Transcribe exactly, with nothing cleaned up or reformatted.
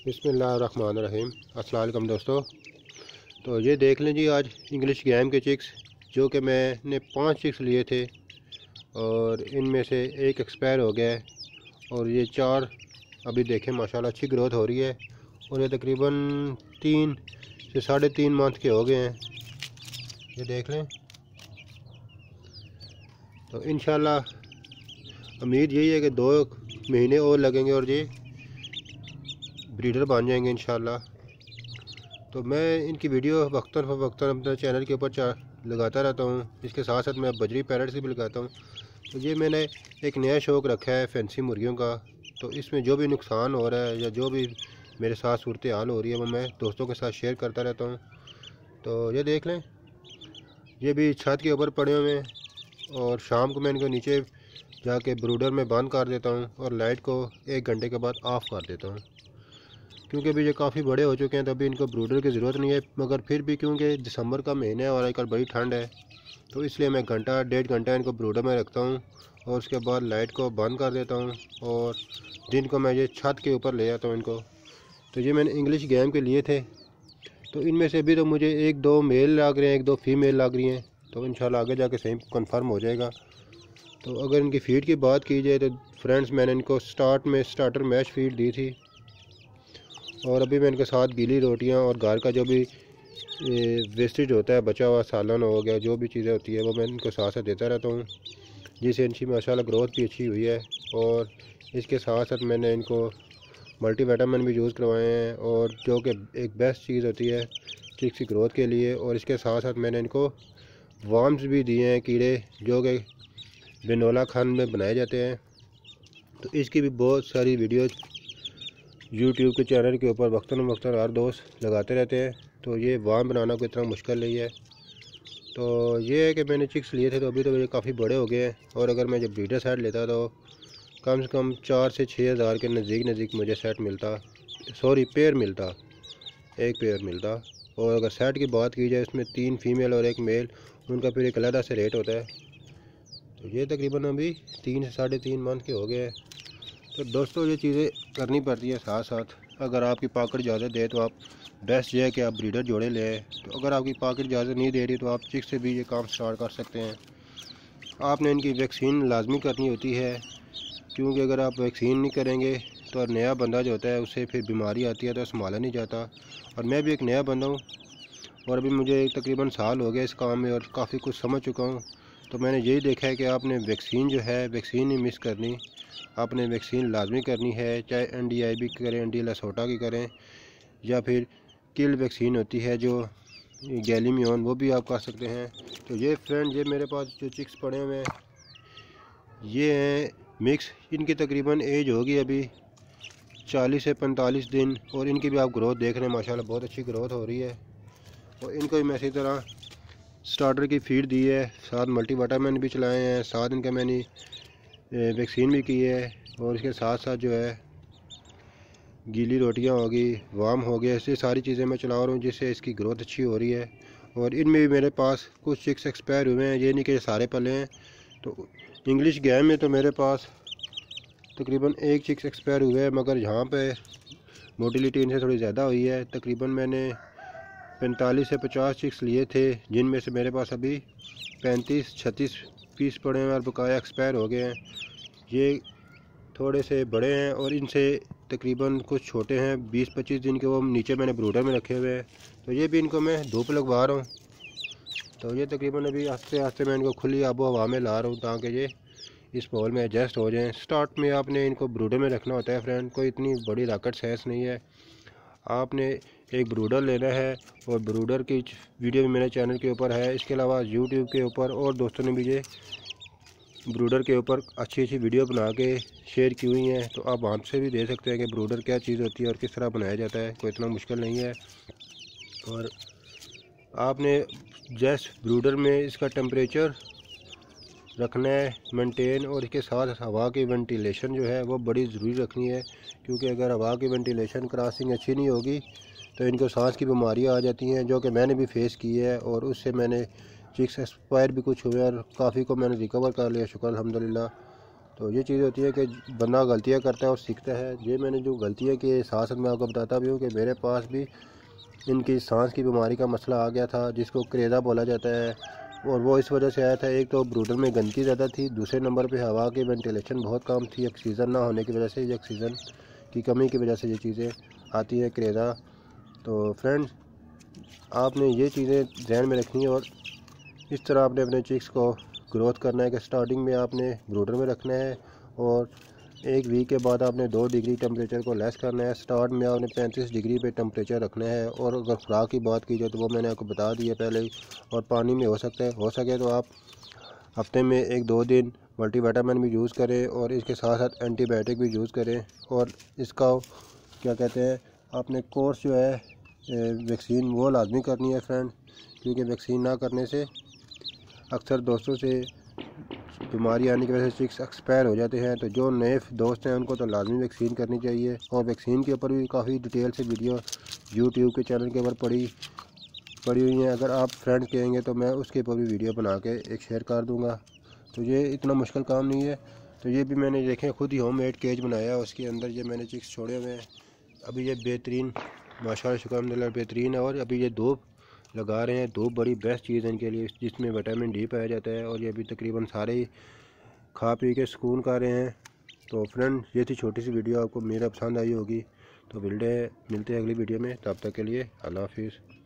बिस्मिल्लाहिर्रहमानिर्रहीम। अस्सलाम वालेकुम दोस्तों। तो ये देख लें जी, आज इंग्लिश गेम के चिक्स जो कि मैंने पांच चिक्स लिए थे और इनमें से एक एक्सपायर हो गया है और ये चार अभी देखें माशाल्लाह अच्छी ग्रोथ हो रही है और ये तकरीबन तीन से साढ़े तीन मंथ के हो गए हैं। ये देख लें। तो इंशाल्लाह उम्मीद यही है कि दो महीने और लगेंगे और ये ब्रीडर बन जाएंगे इंशाल्लाह। तो मैं इनकी वीडियो वक्तन फ़वक्तन अपने चैनल के ऊपर लगाता रहता हूँ। इसके साथ साथ मैं बजरी पैरट से भी लगाता हूँ। तो ये मैंने एक नया शौक़ रखा है फैंसी मुर्गियों का। तो इसमें जो भी नुकसान हो रहा है या जो भी मेरे साथ सूरत हाल हो रही है वो मैं दोस्तों के साथ शेयर करता रहता हूँ। तो ये देख लें, ये भी छत के ऊपर पड़े हुए हैं और शाम को मैं इनको नीचे जाके ब्रूडर में बंद कर देता हूँ और लाइट को एक घंटे के बाद ऑफ़ कर देता हूँ, क्योंकि अभी ये काफ़ी बड़े हो चुके हैं तो अभी इनको ब्रूडर की ज़रूरत नहीं है। मगर फिर भी क्योंकि दिसंबर का महीना है और आजकल बड़ी ठंड है तो इसलिए मैं घंटा डेढ़ घंटा इनको ब्रूडर में रखता हूँ और उसके बाद लाइट को बंद कर देता हूँ और दिन को मैं ये छत के ऊपर ले आता हूँ इनको। तो ये मैंने इंग्लिश गेम के लिए थे। तो इनमें से भी तो मुझे एक दो मेल लग रहे हैं, एक दो फीमेल लग रही हैं। तो इंशाल्लाह आगे जाके सही कंफर्म हो जाएगा। तो अगर इनकी फ़ीड की बात की जाए तो फ्रेंड्स, मैंने इनको स्टार्ट में स्टार्टर मैश फीड दी थी और अभी मैं इनके साथ गीली रोटियां और घर का जो भी वेस्टेज होता है, बचा हुआ सालन हो गया, जो भी चीज़ें होती है वो मैं इनको साथ साथ देता रहता हूँ, जिससे इनकी माशाल्लाह ग्रोथ भी अच्छी हुई है। और इसके साथ साथ मैंने इनको मल्टीविटामिन भी यूज़ करवाए हैं और जो कि एक बेस्ट चीज़ होती है चिक्स की ग्रोथ के लिए। और इसके साथ साथ मैंने इनको वर्म्स भी दिए हैं, कीड़े जो कि बिनोला खान में बनाए जाते हैं। तो इसकी भी बहुत सारी वीडियोज़ यूट्यूब के चैनल के ऊपर वक्तन वक्तन हर दोस्त लगाते रहते हैं। तो ये वार्म बनाना कोई इतना मुश्किल नहीं है। तो ये है कि मैंने चिक्स लिए थे तो अभी तो ये काफ़ी बड़े हो गए हैं और अगर मैं जब ब्रीडर सेट लेता तो कम से कम चार से छः हज़ार के नज़दीक नज़दीक मुझे सेट मिलता, सॉरी पेयर मिलता, एक पेयर मिलता। और अगर सेट की बात की जाए इसमें तीन फीमेल और एक मेल, उनका फिर एक अलग से रेट होता है। तो ये तकरीबन अभी तीन से साढ़े तीन मंथ के हो गए हैं। तो दोस्तों ये चीज़ें करनी पड़ती हैं साथ साथ। अगर आपकी पॉकेट इजाज़त दे तो आप बेस्ट ये है कि आप ब्रीडर जोड़े लें। तो अगर आपकी पॉकेट इजाज़त नहीं दे रही तो आप चिक्स से भी ये काम स्टार्ट कर सकते हैं। आपने इनकी वैक्सीन लाजमी करनी होती है, क्योंकि अगर आप वैक्सीन नहीं करेंगे तो नया बंदा जो होता है उससे फिर बीमारी आती है तो संभाला नहीं जाता। और मैं भी एक नया बंदा हूँ और अभी मुझे तकरीबन साल हो गया इस काम में और काफ़ी कुछ समझ चुका हूँ। तो मैंने यही देखा है कि आपने वैक्सीन जो है वैक्सीन नहीं मिस करनी, आपने वैक्सीन लाजमी करनी है। चाहे एन डी आई बी की करें, एन डी लसोटा की करें, या फिर किल वैक्सीन होती है जो गैलीमियोन, वो भी आप कर सकते हैं। तो ये फ्रेंड, ये मेरे पास जो चिक्स पड़े हुए हैं ये हैं मिक्स। इनकी तकरीबन एज होगी अभी चालीस से पैंतालीस दिन और इनकी भी आप ग्रोथ देख रहे हैं, माशाल्लाह बहुत अच्छी ग्रोथ हो रही है। और इनको भी मैं इसी तरह स्टार्टर की फीड दी है, साथ मल्टीविटामिन भी चलाए हैं, साथ इनका मैंने वैक्सीन भी की है और इसके साथ साथ जो है गीली रोटियां होगी, वार्म हो गया, ऐसी सारी चीज़ें मैं चला रहा हूँ जिससे इसकी ग्रोथ अच्छी हो रही है। और इनमें भी मेरे पास कुछ चिक्स एक्सपायर हुए हैं, ये नहीं कि सारे पले हैं। तो इंग्लिश गेम में तो मेरे पास तकरीबन एक चिक्स एक्सपायर हुए हैं, मगर यहाँ पे मोटिलिटी इनसे थोड़ी ज़्यादा हुई है। तकरीबन मैंने पैंतालीस से पचास चिक्स लिए थे, जिनमें से मेरे पास अभी पैंतीस छत्तीस पीस पड़े हैं और बकाया एक्सपायर हो गए हैं। ये थोड़े से बड़े हैं और इनसे तकरीबन कुछ छोटे हैं, बीस पच्चीस दिन के, वो नीचे मैंने ब्रूडर में रखे हुए हैं। तो ये भी इनको मैं धूप लगवा रहा हूँ। तो ये तकरीबन अभी आस्ते आस्ते मैं इनको खुली आबो हवा में ला रहा हूँ ताकि ये इस माहौल में एडजस्ट हो जाएं। स्टार्ट में आपने इनको ब्रूडर में रखना होता है फ्रेंड, कोई इतनी बड़ी रॉकेट साइंस नहीं है। आपने एक ब्रूडर लेना है और ब्रूडर की वीडियो भी मेरे चैनल के ऊपर है। इसके अलावा यूट्यूब के ऊपर और दोस्तों ने भी ये ब्रूडर के ऊपर अच्छी अच्छी वीडियो बना के शेयर की हुई हैं, तो आप वहाँ से भी दे सकते हैं कि ब्रूडर क्या चीज़ होती है और किस तरह बनाया जाता है। कोई इतना मुश्किल नहीं है। और आपने जस्ट ब्रूडर में इसका टेम्परेचर रखना है मेंटेन, और इसके साथ हवा की वेंटिलेशन जो है वो बड़ी ज़रूरी रखनी है, क्योंकि अगर हवा की वेंटिलेशन क्रॉसिंग अच्छी नहीं होगी तो इनको सांस की बीमारियाँ आ जाती हैं, जो कि मैंने भी फेस की है। और उससे मैंने चिक्स एक्सपायर भी कुछ हुए और काफ़ी को मैंने रिकवर कर लिया, शुक्र अल्हम्दुलिल्लाह। तो ये चीज़ होती है कि बंदा गलतियाँ करता है और सीखता है। ये मैंने जो गलतियाँ की साथ साथ मैं आपको बताता भी हूँ कि मेरे पास भी इनकी सांस की बीमारी का मसला आ गया था, जिसको करेजा बोला जाता है, और वो इस वजह से आया था। एक तो ब्रूडर में गंदगी ज़्यादा थी, दूसरे नंबर पे हवा की वेंटिलेशन बहुत कम थी, ऑक्सीजन ना होने की वजह से, ऑक्सीजन की कमी की वजह से ये चीज़ें आती हैं करेजा। तो फ्रेंड्स, आपने ये चीज़ें ध्यान में रखनी है और इस तरह आपने अपने चिक्स को ग्रोथ करना है कि स्टार्टिंग में आपने ब्रूडर में रखना है और एक वीक के बाद आपने दो डिग्री टेम्परेचर को लेस करना है। स्टार्ट में आपने पैंतीस डिग्री पे टेम्परेचर रखना है। और अगर खुराक की बात की जाए तो वो मैंने आपको बता दी है पहले ही। और पानी में हो सकता है हो सके तो आप हफ्ते में एक दो दिन मल्टीविटामिन भी यूज़ करें और इसके साथ साथ एंटीबायोटिक भी यूज़ करें। और इसका क्या कहते हैं, आपने कोर्स जो है वैक्सीन वो लाजमी करनी है फ्रेंड, क्योंकि वैक्सीन ना करने से अक्सर दोस्तों से बीमारी आने की वजह से चिक्स एक्सपायर हो जाते हैं। तो जो नए दोस्त हैं उनको तो लाजमी वैक्सीन करनी चाहिए। और वैक्सीन के ऊपर भी काफ़ी डिटेल से वीडियो यूट्यूब के चैनल के ऊपर पड़ी पड़ी हुई हैं। अगर आप फ्रेंड कहेंगे तो मैं उसके ऊपर भी वीडियो बना के एक शेयर कर दूंगा। तो ये इतना मुश्किल काम नहीं है। तो ये भी मैंने देखें खुद ही होम मेड केज बनाया है, उसके अंदर ये मैंने चिक्स छोड़े हुए हैं। अभी ये बेहतरीन माशाल्लाह शुक्र अल्हम्दुलिल्लाह बेहतरीन है। और अभी ये धूप लगा रहे हैं। धूप बड़ी बेस्ट चीज़ है इनके लिए, जिसमें विटामिन डी पाया जाता है। और ये भी तकरीबन सारे ही खा पी के सुकून कर रहे हैं। तो फ्रेंड, ये थी छोटी सी वीडियो, आपको मेरा पसंद आई होगी। तो मिलते हैं मिलते हैं अगली वीडियो में, तब तक के लिए अल्लाह हाफिज़।